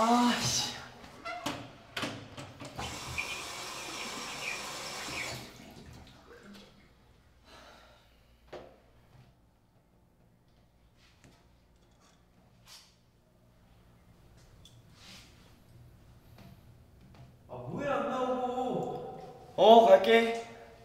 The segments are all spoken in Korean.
아씨. 아 뭐해 안 나오고? 갈게.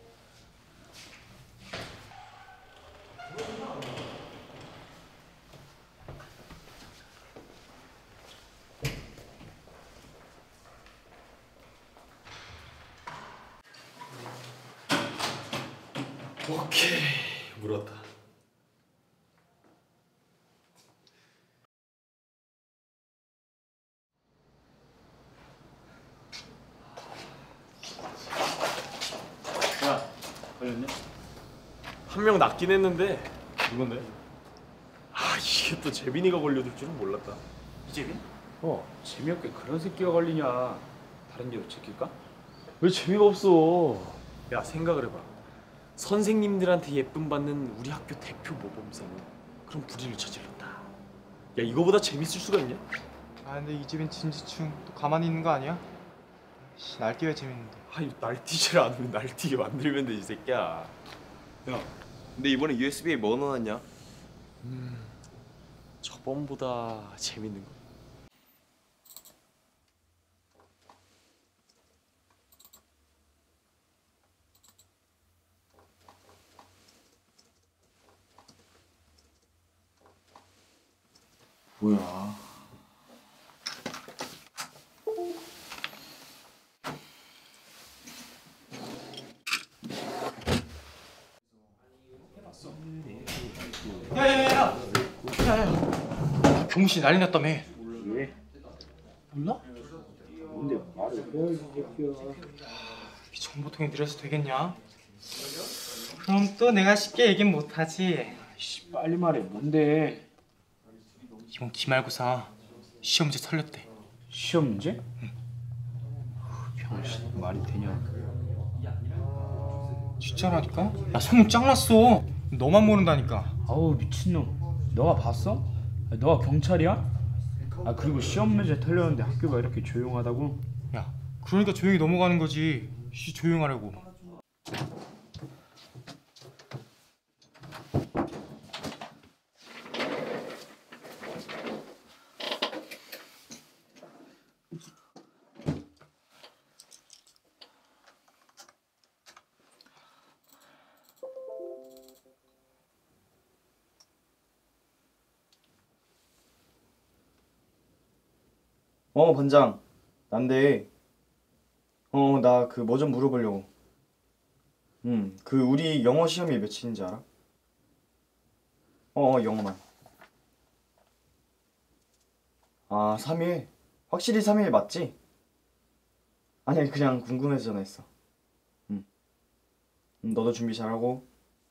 오케이, 물었다. 야, 걸렸냐? 한 명 낫긴 했는데 누군데? 이게 또 재빈이가 걸려들 줄은 몰랐다. 이재빈? 재미없게 그런 새끼가 걸리냐? 다른 데로 제낄까? 왜 재미가 없어? 야, 생각을 해봐. 선생님들한테 예쁨 받는 우리 학교 대표 모범생은 그런 불의를 저질렀다. 야, 이거보다 재밌을 수가 있냐? 아 근데 이집엔 진지충 또 가만히 있는 거 아니야? 씨, 날뛰어야 재밌는데. 아니, 날뛰질 않으면 날뛰게 만들면 되지, 새끼야. 야, 근데 이번에 USB에 뭐 넣어놨냐? 저번보다 재밌는 거. 뭐야? 야야야야! 야야! 경씨 난리 났다며. 왜? 몰라? 근데 말을 해야지 새끼야. 이 정보통에 들여서 되겠냐? 그럼 또 내가 쉽게 얘긴 못하지. 씨, 빨리 말해. 뭔데? 이번 기말고사 시험 문제 털렸대. 시험 문제? 병신 말이 되냐? 진짜라니까? 야 소문 짱 났어. 너만 모른다니까. 아우 미친놈. 너가 봤어? 너가 경찰이야? 그리고 시험 문제 털렸는데 학교가 이렇게 조용하다고? 야 그러니까 조용히 넘어가는 거지. 씨 조용하라고. 반장. 난데. 나 그 뭐 좀 물어보려고. 그 우리 영어 시험이 며칠인지 알아? 영어만. 3일. 확실히 3일 맞지? 아니, 그냥 궁금해서 전화했어. 너도 준비 잘하고.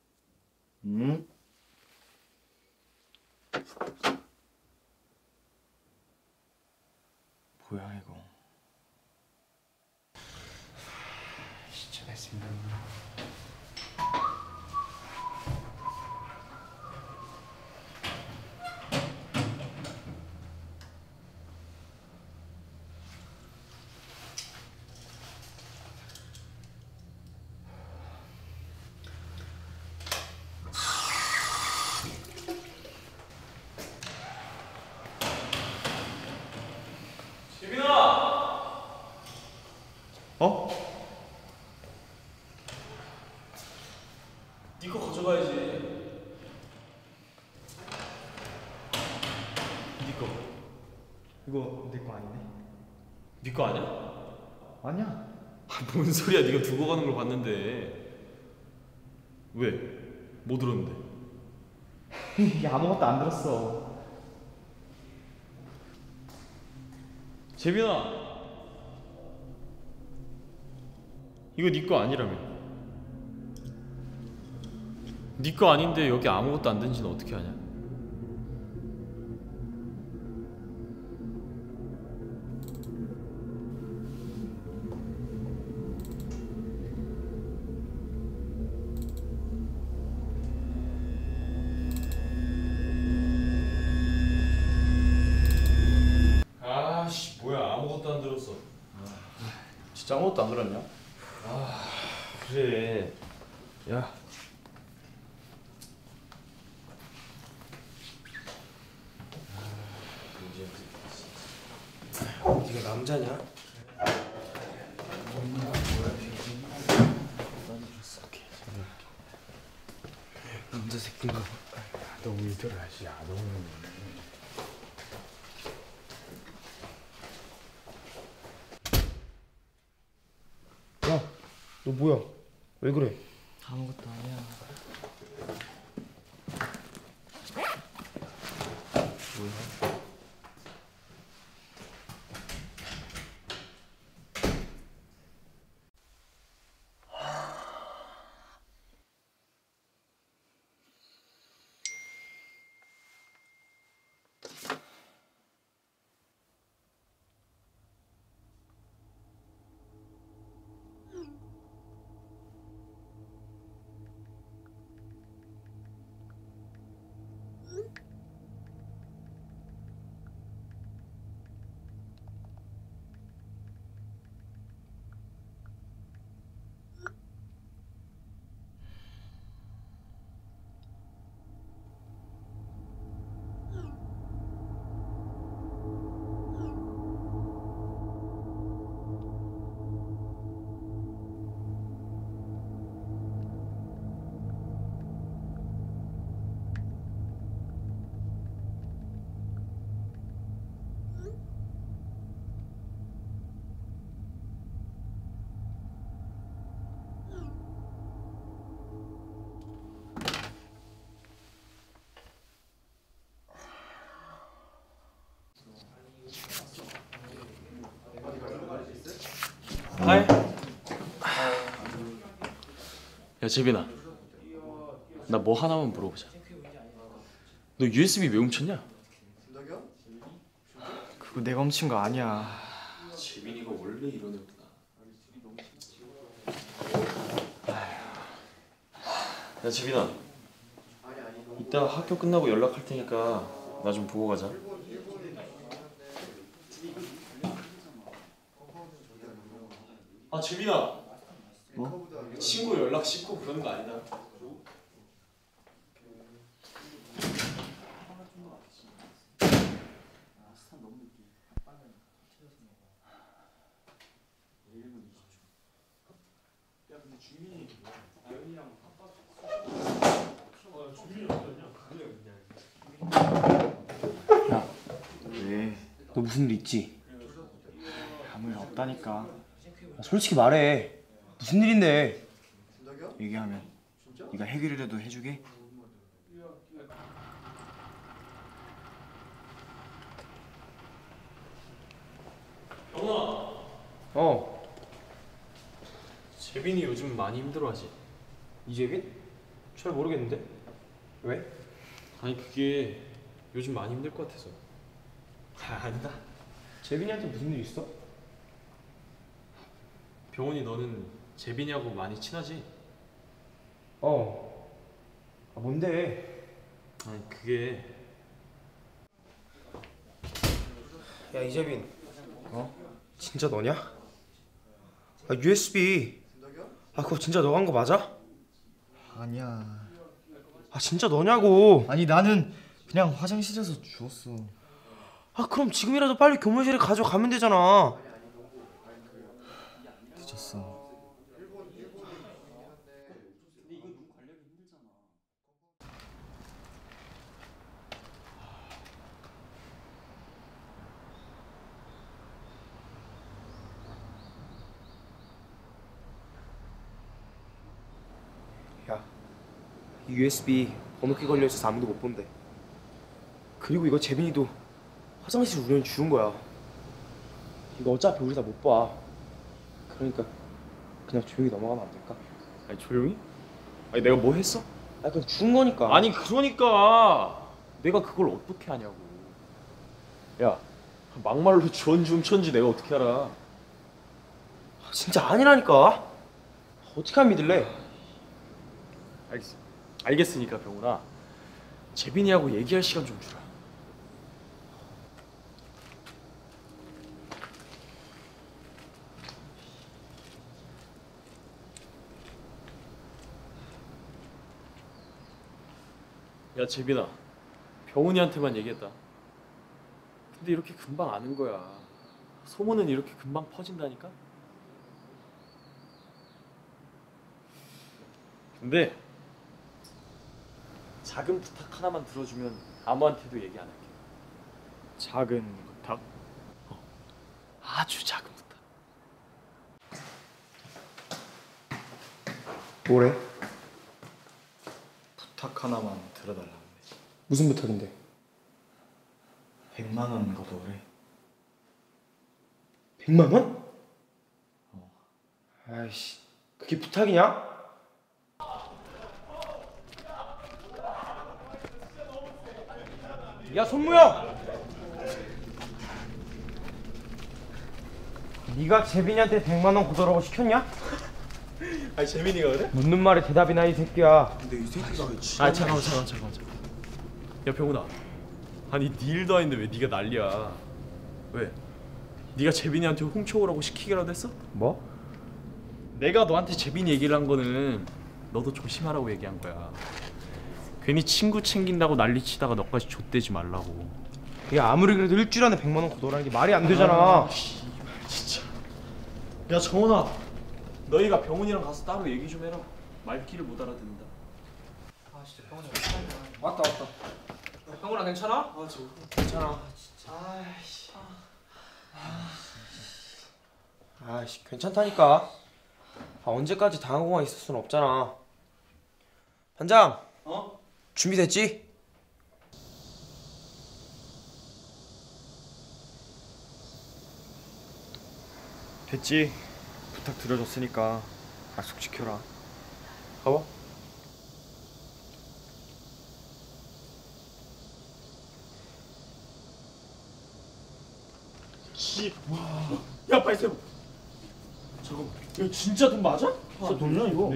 뭐야 이거? 시작했습니다. 네 거 가져가야지. 네 거. 이거 내 거 아니네. 네 거 아니야? 아니야. 뭔 소리야? 네가 두고 가는 걸 봤는데. 왜? 뭐 들었는데? 야 아무것도 안 들었어. 재빈아, 이거 네 거 아니라며. 네 거 아닌데 여기 아무것도 안 든지는 어떻게 하냐? 진짜 아무것도 안 들었냐? 그래. 야. 네가 남자냐? 남자 새끼인가 봐. 너무 이더라지. 야, 너무. 야, 너 뭐야? 왜 그래? 아무것도 아니야. 하이. 야 재빈아, 나 뭐 하나만 물어보자. 너 USB 왜 훔쳤냐? 그거 내가 훔친 거 아니야. 재빈이가 원래 이런 애구나. 야 재빈아, 이따 학교 끝나고 연락할 테니까 나 좀 보고 가자. 아 재빈아, 뭐? 친구 연락 씻고 그러는 거 아니다. 왜? 너 무슨 일 있지? 아무 일 없다니까. 야, 솔직히 말해. 무슨 일인데? 얘기하면 네가 해결이라도 해주게? 어, 재빈이 요즘 많이 힘들어하지? 이재빈? 잘 모르겠는데. 왜? 아니 그게 요즘 많이 힘들 것 같아서. 아니다. 재빈이한테 무슨 일 있어? 병원이 너는 재빈이하고 많이 친하지? 어. 아, 뭔데? 아니 그게 야, 이재빈. 진짜 너냐? 아, USB. 아, 그거 진짜 너가 한 거 맞아? 아니야. 아, 진짜 너냐고. 아니 나는 그냥 화장실에서 주웠어. 아, 그럼 지금이라도 빨리 교무실에 가져가면 되잖아. 늦었어. 야, 이 USB 번호키 걸려 있어서 아무도 못 본대. 그리고 이거 재빈이도 화장실 우연히 주운 거야. 이거 어차피 우리 다 못 봐. 그러니까 그냥 조용히 넘어가면 안 될까? 아니 조용히? 아니 내가 뭐 했어? 아, 그냥 주운 거니까. 아니 그러니까 내가 그걸 어떻게 하냐고. 야 막말로 주원지 훔쳤는지 내가 어떻게 알아? 진짜 아니라니까. 어떻게 하면 믿을래? 알겠어. 알겠으니까 병훈아, 재빈이하고 얘기할 시간 좀 주라. 야 재빈아, 병훈이한테만 얘기했다. 근데 이렇게 금방 아는 거야. 소문은 이렇게 금방 퍼진다니까. 근데 작은 부탁 하나만 들어주면 아무한테도 얘기 안 할게. 작은 부탁? 아주 작은 부탁. 뭐래? 부탁 하나만 들어달라는데. 무슨 부탁인데? 100만 원 걷어오래. 100만 원? 아이씨, 그게 부탁이냐? 야 손무영! 네가 재빈이한테 100만 원 걷어라고 시켰냐? 아니 재민이가 그래? 묻는 말에 대답이나 이 새끼야. 아 잠깐만. 야 병훈아, 아니 네 일도 아닌데 왜 네가 난리야? 왜? 네가 재빈이한테 훔쳐오라고 시키기라도 했어? 뭐? 내가 너한테 재빈이 얘기를 한 거는 너도 조심하라고 얘기한 거야. 괜히 친구 챙긴다고 난리치다가 너까지 좆대지 말라고. 야 아무리 그래도 일주일 안에 100만 원 걷어라는 게 말이 안 되잖아. 진짜. 야 정원아, 너희가 병훈이랑 가서 따로 얘기 좀 해라. 말귀를 못 알아듣는다. 왔다. 형우랑 괜찮아? 괜찮아. 아이씨 괜찮다니까. 언제까지 당하고만 있을 순 없잖아. 반장. 준비됐지? 됐지? 부탁 들어줬으니까 약속 지켜라. 가봐. 야 빨리 세워. 잠깐만. 야 진짜 돈 맞아? 진짜 돈이야 이거?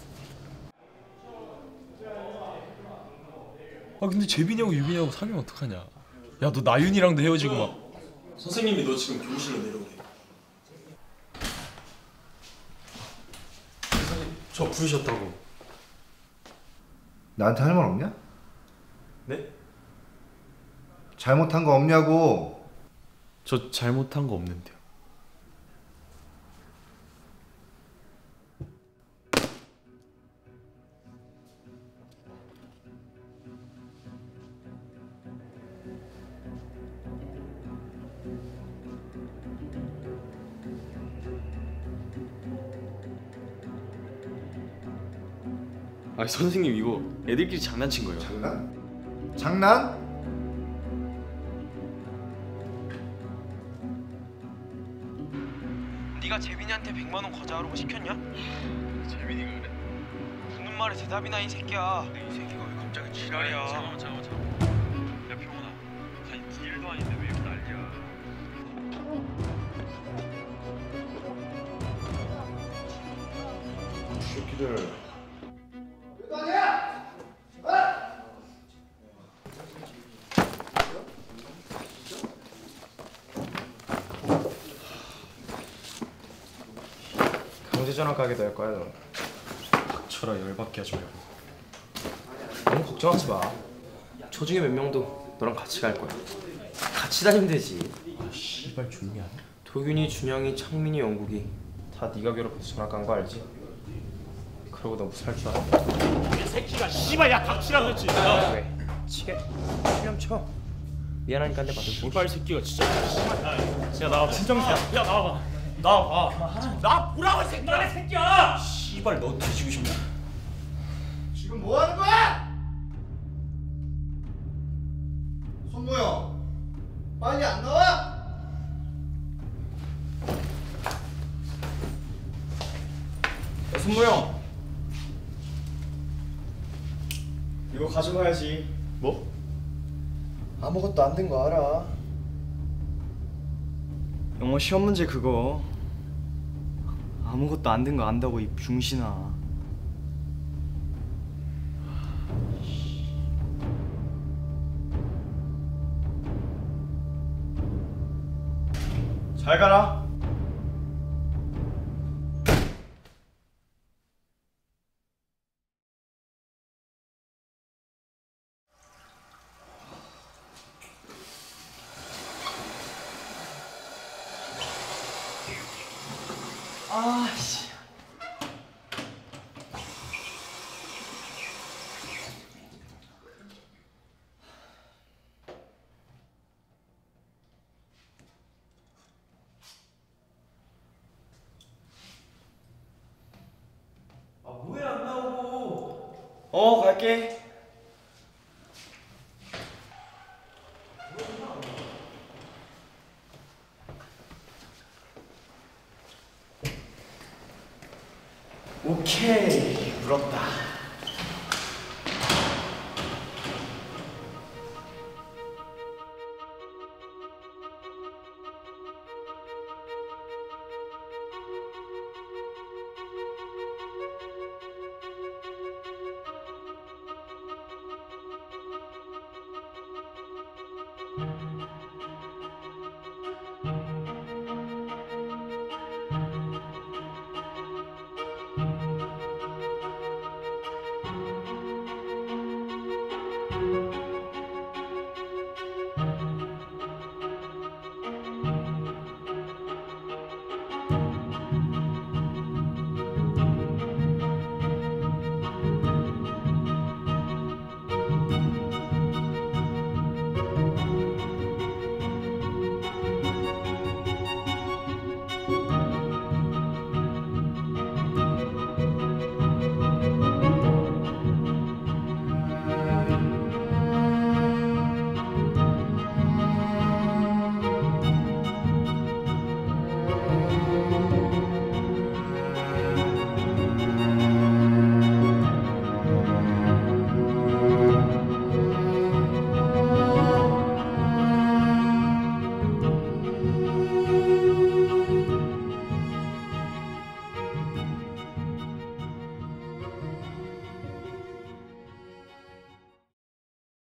아 근데 재빈이하고 유빈이하고 사귀면 어떡하냐? 야 너 나윤이랑도 헤어지고 막. 선생님이 너 지금 교무실로 내려오래. 선생님 저 부르셨다고. 나한테 할 말 없냐? 네? 잘못한 거 없냐고. 저 잘못한 거 없는데요. 아니 선생님 이거 애들끼리 장난친 거예요. 장난? 장난? 네가 재빈이한테 100만 원 거자하라고 시켰냐? 재빈이가 그래? 묻는 말에 대답이나 이 새끼야. 근데 이 새끼가 왜 갑자기 지랄이야? 잠깐만. 야 병훈아, 아니 네 일도 아닌데 왜 이렇게 난리야? 새끼들. 강제전화 가게도 할 거야 너. 닥쳐라 열받게 하지 말고. 너무 걱정하지 마. 저 중에 몇 명도 너랑 같이 갈 거야. 같이 다니면 되지. 씨발 조용히 하네. 도균이, 준영이, 창민이, 영국이 다 네가 괴롭혀서 전화 간 거 알지? 그러고 너 무슨 할 줄 알아? 이 새끼가 씨발 야 닥치라 그랬지. 왜? 치게? 수염 쳐. 미안하니까 한대 받을 수 씨발 새끼가 진짜. 야 나와봐. 진정이야. 야 나와봐. 나와봐. 나 보라고 이 새끼야. 이 새끼야. 씨발 너 뒤지고 싶냐? 지금 뭐 하는 거야? 손모영, 빨리 안 나와? 손무영, 이거 가져가야지. 뭐? 아무것도 안 된 거 알아. 영어 시험 문제 그거 아무것도 안 된 거 안다고 이 병신아. 잘 가라. 갈게. 오케이, 물었다.